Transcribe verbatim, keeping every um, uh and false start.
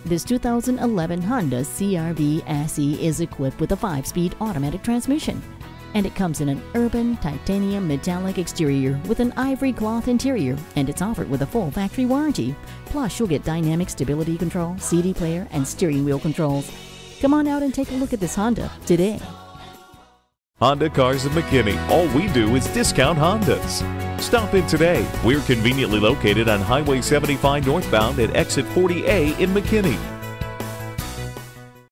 This two thousand eleven Honda C R V S E is equipped with a five-speed automatic transmission, and it comes in an urban titanium metallic exterior with an ivory cloth interior, and it's offered with a full factory warranty. Plus, you'll get dynamic stability control, C D player, and steering wheel controls. Come on out and take a look at this Honda today. Honda Cars of McKinney. All we do is discount Hondas. Stop in today. We're conveniently located on Highway seventy-five northbound at exit forty A in McKinney.